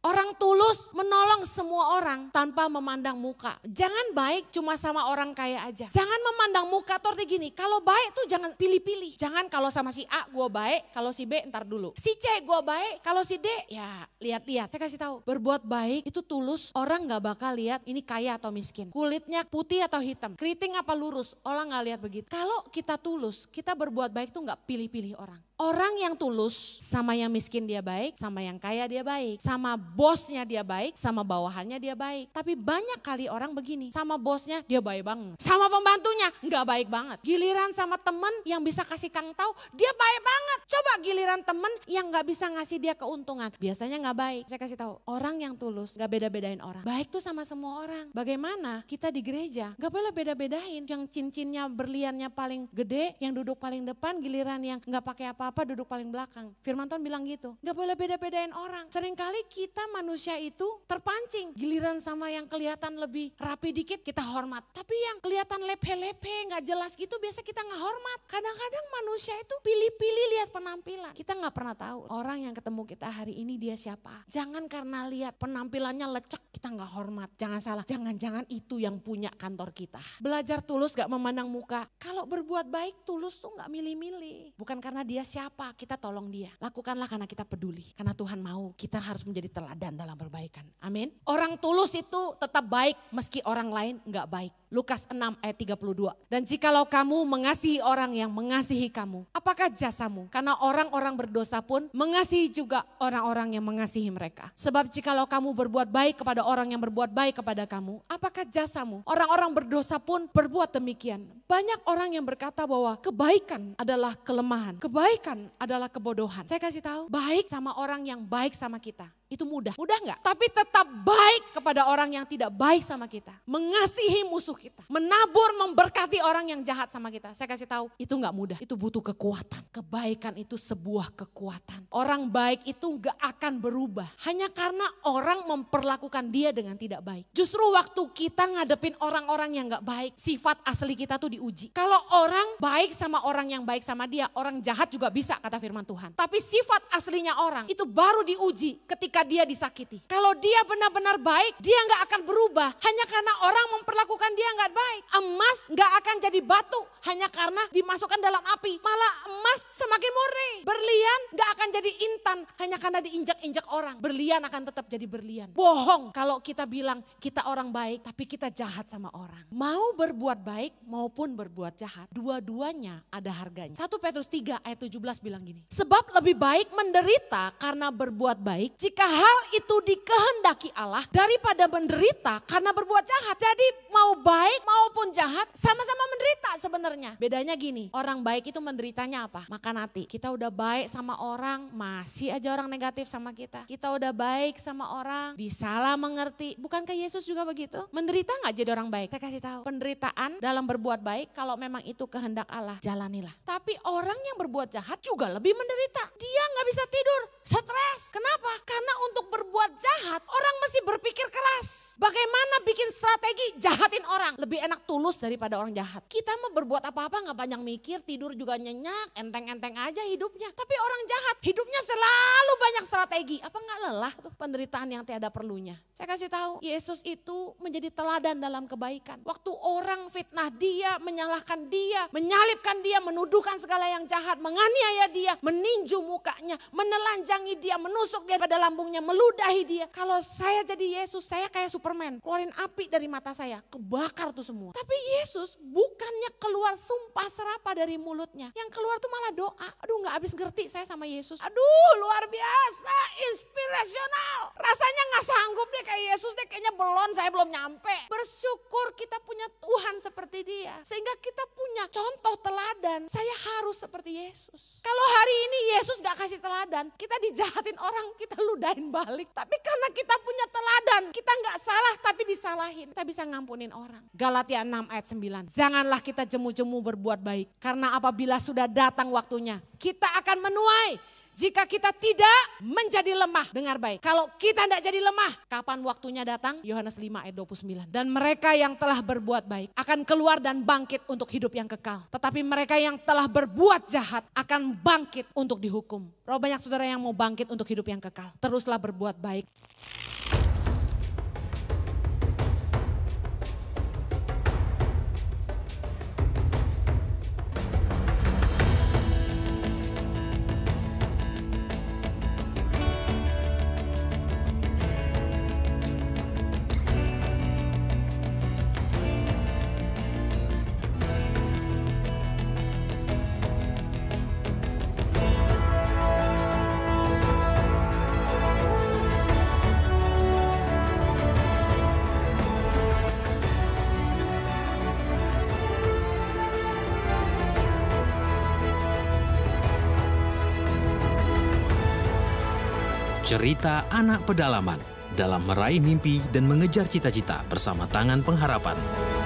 Orang tulus menolong semua orang tanpa memandang muka. Jangan baik cuma sama orang kaya aja. Jangan memandang muka, tuh artinya gini, kalau baik tuh jangan pilih-pilih. Jangan kalau sama si A gue baik, kalau si B ntar dulu. Si C gue baik, kalau si D ya lihat-lihat. Saya kasih tahu, berbuat baik itu tulus, orang gak bakal lihat ini kaya atau miskin. Kulitnya putih atau hitam, keriting apa lurus, orang gak lihat begitu. Kalau kita tulus, kita berbuat baik tuh gak pilih-pilih orang. Orang yang tulus sama yang miskin dia baik, sama yang kaya dia baik, sama bosnya dia baik, sama bawahannya dia baik. Tapi banyak kali orang begini, sama bosnya dia baik banget, sama pembantunya nggak baik banget. Giliran sama temen yang bisa kasih Kang tahu, dia baik banget. Coba giliran temen yang nggak bisa ngasih dia keuntungan, biasanya nggak baik. Saya kasih tahu, orang yang tulus nggak beda-bedain orang. Baik tuh sama semua orang. Bagaimana kita di gereja nggak boleh beda-bedain. Yang cincinnya berliannya paling gede, yang duduk paling depan, giliran yang nggak pakai apa-apa duduk paling belakang. Firman Tuhan bilang gitu, gak boleh beda-bedain orang. Seringkali kita manusia itu terpancing, giliran sama yang kelihatan lebih rapi dikit kita hormat. Tapi yang kelihatan lepe-lepe gak jelas gitu biasa kita gak hormat. Kadang-kadang manusia itu pilih-pilih lihat penampilan. Kita gak pernah tahu orang yang ketemu kita hari ini dia siapa. Jangan karena lihat penampilannya lecek kita gak hormat. Jangan salah, jangan-jangan itu yang punya kantor kita. Belajar tulus gak memandang muka. Kalau berbuat baik tulus tuh gak milih-milih. Bukan karena dia siapa, kita tolong dia. Lakukanlah karena kita peduli. Karena Tuhan mau kita harus menjadi teladan dalam perbaikan. Amin. Orang tulus itu tetap baik meski orang lain enggak baik. Lukas 6 ayat 32. Dan jikalau kamu mengasihi orang yang mengasihi kamu, apakah jasamu? Karena orang-orang berdosa pun mengasihi juga orang-orang yang mengasihi mereka. Sebab jikalau kamu berbuat baik kepada orang yang berbuat baik kepada kamu, apakah jasamu? Orang-orang berdosa pun berbuat demikian. Banyak orang yang berkata bahwa kebaikan adalah kelemahan. Kebaikan adalah kebodohan. Saya kasih tahu, baik sama orang yang baik sama kita. Itu mudah. Mudah enggak? Tapi tetap baik kepada orang yang tidak baik sama kita. Mengasihi musuh kita. Menabur, memberkati orang yang jahat sama kita. Saya kasih tahu, itu enggak mudah. Itu butuh kekuatan. Kebaikan itu sebuah kekuatan. Orang baik itu enggak akan berubah. Hanya karena orang memperlakukan dia dengan tidak baik. Justru waktu kita ngadepin orang-orang yang enggak baik, sifat asli kita tuh diuji. Kalau orang baik sama orang yang baik sama dia, orang jahat juga bisa kata firman Tuhan. Tapi sifat aslinya orang itu baru diuji ketika dia disakiti. Kalau dia benar-benar baik, dia nggak akan berubah hanya karena orang memperlakukan dia nggak baik. Emas nggak akan jadi batu hanya karena dimasukkan dalam api. Malah emas semakin murni. Berlian nggak akan jadi intan hanya karena diinjak-injak orang. Berlian akan tetap jadi berlian. Bohong kalau kita bilang kita orang baik tapi kita jahat sama orang. Mau berbuat baik maupun berbuat jahat, dua-duanya ada harganya. 1 Petrus 3 ayat 17 bilang gini. Sebab lebih baik menderita karena berbuat baik jika hal itu dikehendaki Allah daripada menderita karena berbuat jahat. Jadi mau baik maupun jahat sama-sama menderita sebenarnya. Bedanya gini, orang baik itu menderitanya apa? Makan hati. Kita udah baik sama orang, masih aja orang negatif sama kita. Kita udah baik sama orang, disalah mengerti. Bukankah Yesus juga begitu? Menderita gak jadi orang baik? Saya kasih tahu, penderitaan dalam berbuat baik kalau memang itu kehendak Allah, jalanilah. Tapi orang yang berbuat jahat juga lebih menderita. Dia gak bisa tidur, stres. Kenapa? Karena untuk berbuat jahat, orang mesti berpikir keras. Bagaimana bikin strategi jahatin orang? Lebih enak tulus daripada orang jahat. Kita mau berbuat apa-apa gak banyak mikir, tidur juga nyenyak, enteng-enteng aja hidupnya. Tapi orang jahat, hidupnya selalu banyak strategi. Apa gak lelah tuh penderitaan yang tiada perlunya? Saya kasih tahu, Yesus itu menjadi teladan dalam kebaikan. Waktu orang fitnah dia, menyalahkan dia, menyalibkan dia, menuduhkan segala yang jahat, menganiaya dia, meninju mukanya, menelanjangi dia, menusuk dia pada lambungnya, meludahi dia. Kalau saya jadi Yesus, saya kayak Superman, keluarin api dari mata saya, kebakar tuh semua. Tapi Yesus bukannya keluar sumpah serapah dari mulutnya, yang keluar tuh malah doa. Aduh gak habis ngerti saya sama Yesus. Aduh luar biasa, inspirasional. Rasanya gak sanggup deh kayak Yesus deh, kayaknya belum, saya belum nyampe. Bersyukur kita punya Tuhan seperti dia, sehingga kita punya contoh teladan. Saya harus seperti Yesus. Kalau hari ini Yesus gak kasih teladan, kita dijahatin orang, kita ludahin balik. Tapi karena kita punya teladan, kita gak salah tapi disalahin, kita bisa ngampunin orang. Galatia 6 ayat 9. Janganlah kita jemu-jemu berbuat baik, karena apabila sudah datang waktunya, kita akan menuai. Jika kita tidak menjadi lemah, dengar baik. Kalau kita tidak jadi lemah, kapan waktunya datang? Yohanes 5 ayat 29. Dan mereka yang telah berbuat baik akan keluar dan bangkit untuk hidup yang kekal. Tetapi mereka yang telah berbuat jahat akan bangkit untuk dihukum. Berapa banyak saudara yang mau bangkit untuk hidup yang kekal? Teruslah berbuat baik. Cerita anak pedalaman dalam meraih mimpi dan mengejar cita-cita bersama Tangan Pengharapan.